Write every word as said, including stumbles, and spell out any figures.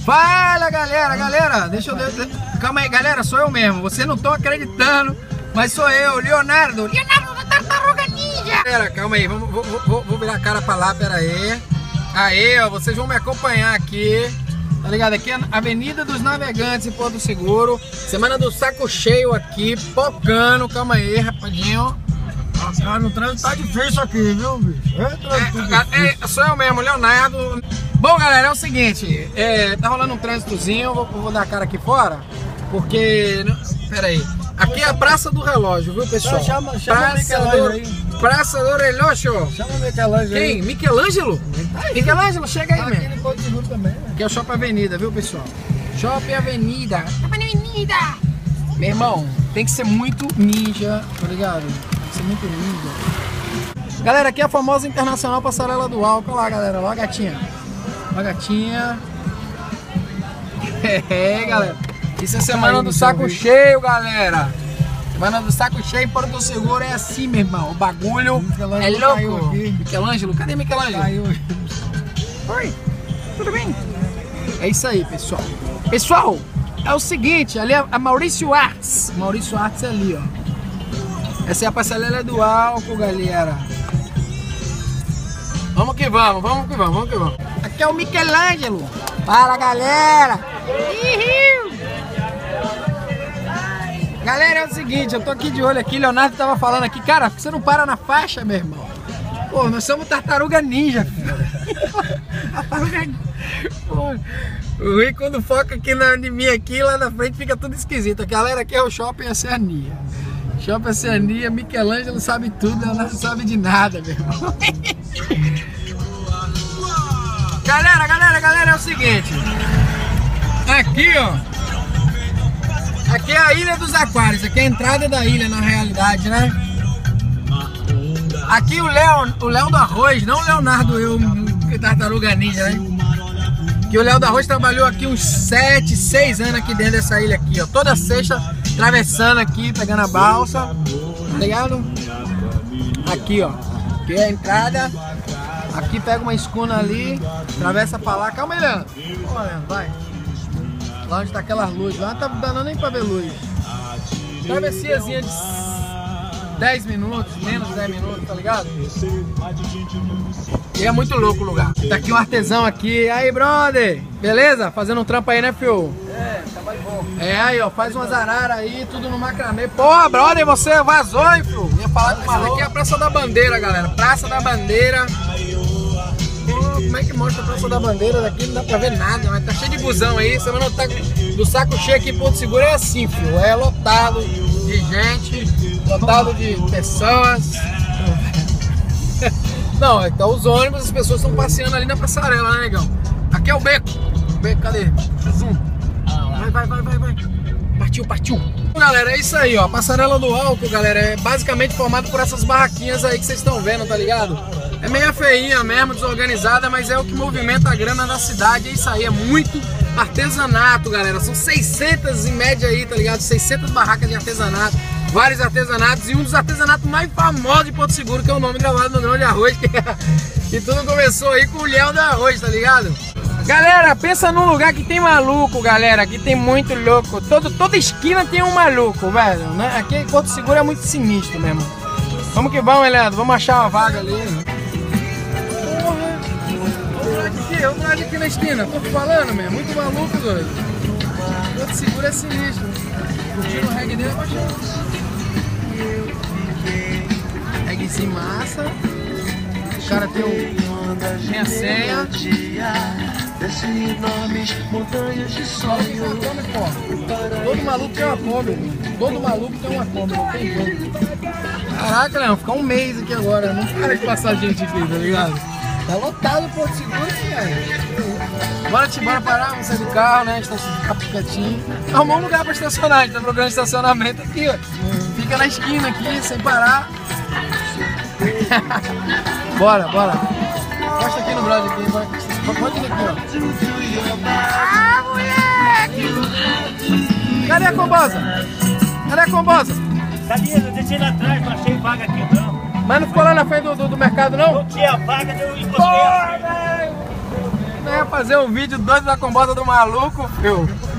Fala, galera, galera, deixa eu... De... Calma aí, galera, sou eu mesmo. Você não tô acreditando, mas sou eu, Leonardo. Leonardo da Tartaruga Ninja. Galera, calma aí, vamos, vou, vou, vou virar a cara pra lá, pera aí. Aí, ó, vocês vão me acompanhar aqui. Tá ligado? Aqui é a Avenida dos Navegantes em Porto Seguro. Semana do saco cheio aqui, pocando. Calma aí, rapidinho. Nossa, cara, no trânsito tá difícil aqui, viu, bicho? É, é, é, sou eu mesmo, Leonardo. Bom, galera, é o seguinte, é, tá rolando um trânsitozinho, vou, vou dar a cara aqui fora, porque... Pera aí. Aqui é a Praça do Relógio, viu, pessoal? Chama, chama Praça do, aí. Praça do Relógio. Chama o Michelangelo. Quem? Michelangelo? Aí. Michelangelo, chega aí, tá mesmo. Aqui no Porto Seguro também, né? Aqui é o Shopping Avenida, viu, pessoal? Shopping Avenida. Shopping Avenida. Meu irmão, tem que ser muito ninja, tá ligado? Tem que ser muito ninja. Galera, aqui é a famosa Internacional Passarela do Álcool. Olha lá, galera, olha a gatinha. Olha a gatinha. É, galera. Isso é semana do saco cheio, galera. Semana do saco cheio em Porto Seguro é assim, meu irmão. O bagulho é louco. Michelangelo, cadê Michelangelo? Caiu. Oi, tudo bem? É isso aí, pessoal. Pessoal, é o seguinte, ali é a Maurício Arts. Maurício Arts é ali, ó. Essa é a passarela do álcool, galera. Vamos que vamos, vamos que vamos, vamos que vamos. Aqui é o Michelangelo. Fala, galera. Uhul. Galera, é o seguinte, eu tô aqui de olho aqui, Leonardo tava falando aqui, cara, você não para na faixa, meu irmão. Pô, nós somos Tartaruga Ninja, filho. Tartaruga Ninja. Pô, o ruim quando foca aqui na, em mim aqui, lá na frente fica tudo esquisito. A galera aqui é o Shopping Oceania. Shopping Oceania, Michelangelo sabe tudo, Leonardo não sabe de nada, meu irmão. Galera, galera, galera, é o seguinte. Aqui, ó. Aqui é a Ilha dos Aquários, aqui é a entrada da ilha na realidade, né? Aqui o Léo, o Léo do Arroz, não o Leonardo, eu, Tartaruga Ninja, né? Que o Léo do Arroz trabalhou aqui uns sete, seis anos aqui dentro dessa ilha aqui, ó. Toda sexta, atravessando aqui, pegando a balsa, tá ligado? Aqui, ó, aqui é a entrada. Aqui pega uma escuna ali, atravessa pra lá. Calma aí, Leandro. Ó, Leandro, vai. Lá onde tá aquelas luzes, lá não tá dando nem pra ver luz. Travessiazinha de dez minutos, menos de dez minutos, tá ligado? E é muito louco o lugar. Tá aqui um artesão aqui. E aí, brother? Beleza? Fazendo um trampo aí, né, fio? É, trabalho bom. É, aí, ó, faz umas araras aí, tudo no macramê. Porra, brother, você vazou, hein, fio? Ia falar com você. Aqui é a Praça da Bandeira, galera. Praça da Bandeira. Como é que mostra a Praça da Bandeira daqui? Não dá pra ver nada, mas tá cheio de busão aí. Semana tá do saco cheio aqui em Porto Seguro é assim, filho. É lotado de gente, lotado de pessoas. Não, então os ônibus, as pessoas estão passeando ali na passarela, né, negão? Aqui é o beco. O beco, cadê? Zoom. Vai, vai, vai, vai, vai. Partiu, partiu. Galera, é isso aí, ó. A passarela do álcool, galera, é basicamente formada por essas barraquinhas aí que vocês estão vendo, tá ligado? É meio feinha mesmo, desorganizada, mas é o que movimenta a grana da cidade. É isso aí, é muito artesanato, galera. São seiscentas em média aí, tá ligado? seiscentas barracas de artesanato, vários artesanatos. E um dos artesanatos mais famosos de Porto Seguro, que é o nome gravado no Grão de Arroz, que, é... que tudo começou aí com o Léo do Arroz, tá ligado? Galera, pensa num lugar que tem maluco, galera. Aqui tem muito louco. Todo, toda esquina tem um maluco, velho, né? Aqui em Porto Seguro é muito sinistro mesmo. Vamos que vamos, Leandro. Vamos achar uma vaga ali. Aqui, vamos lá aqui na esquina, tô falando, meu, muito maluco, doido. Porto Seguro é sinistro. Curtindo o reggae dele, reggaezinho massa. O cara tem, um, tem a senha. Todo maluco tem uma Kombi, todo maluco tem uma Kombi, não tem jeito. Caraca, Leão, ficar um mês aqui agora, não para de passar gente aqui, tá ligado? Tá lotado o Porto Seguro, cara. Bora, te bora parar, vamos sair do carro, né? A gente tá ficar quietinho. Arrumou um lugar pra estacionar, a gente tá procurando estacionamento aqui, ó. Fica na esquina aqui, sem parar. Bora, bora. Encosta aqui no brother aqui, bora. Pode ir aqui, ó. Ah, moleque! Cadê a combosa? Cadê a combosa? Sabia, eu deixei lá atrás, não achei vaga aqui não. Mas não ficou lá na frente do, do, do mercado, não? Não tinha vaga, eu encostei assim. ia fazer um vídeo doido da combota do maluco, filho.